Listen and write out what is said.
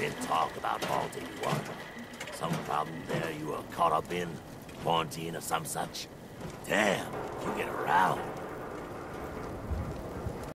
been talk about Vault 81. Some problem there you were caught up in? Quarantine or some such? Damn, you get around.